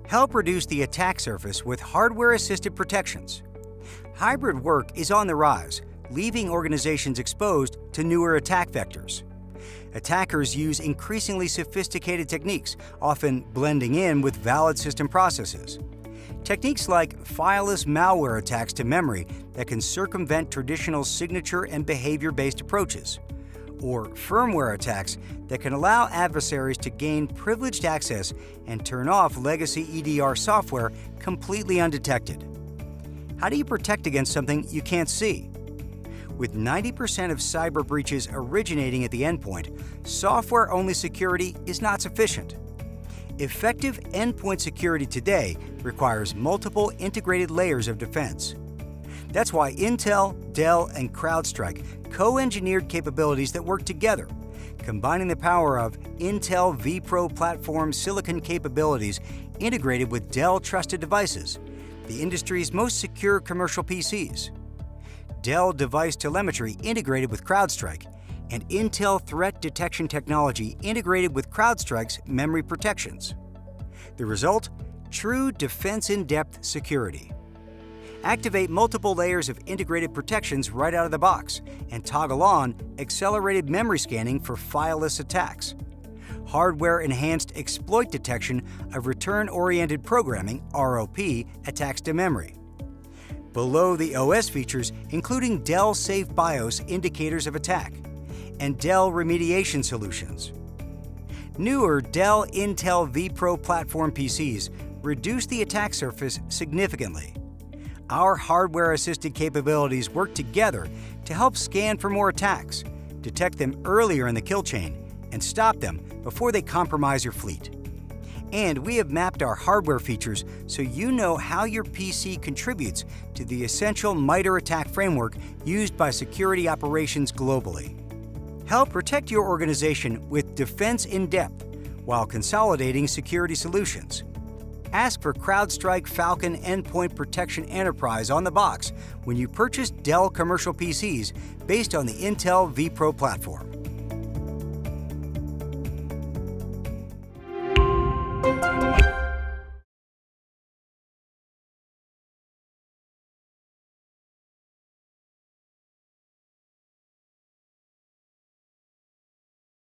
Help reduce the attack surface with hardware-assisted protections. Hybrid work is on the rise, leaving organizations exposed to newer attack vectors. Attackers use increasingly sophisticated techniques, often blending in with valid system processes. Techniques like fileless malware attacks to memory that can circumvent traditional signature and behavior-based approaches, or firmware attacks that can allow adversaries to gain privileged access and turn off legacy EDR software completely undetected. How do you protect against something you can't see? With 90% of cyber breaches originating at the endpoint, software-only security is not sufficient. Effective endpoint security today requires multiple integrated layers of defense. That's why Intel, Dell, and CrowdStrike co-engineered capabilities that work together, combining the power of Intel vPro platform silicon capabilities integrated with Dell trusted devices, the industry's most secure commercial PCs, Dell device telemetry integrated with CrowdStrike, and Intel threat detection technology integrated with CrowdStrike's memory protections. The result? True defense-in-depth security. Activate multiple layers of integrated protections right out of the box and toggle on accelerated memory scanning for fileless attacks. Hardware-enhanced exploit detection of return-oriented programming (ROP) attacks to memory. Below the OS features including Dell Safe BIOS indicators of attack and Dell remediation solutions. Newer Dell Intel vPro platform PCs reduce the attack surface significantly. Our hardware-assisted capabilities work together to help scan for more attacks, detect them earlier in the kill chain, and stop them before they compromise your fleet. And we have mapped our hardware features so you know how your PC contributes to the essential MITRE ATT&CK framework used by security operations globally. Help protect your organization with defense in depth while consolidating security solutions. Ask for CrowdStrike Falcon Endpoint Protection Enterprise on the box when you purchase Dell commercial PCs based on the Intel vPro platform.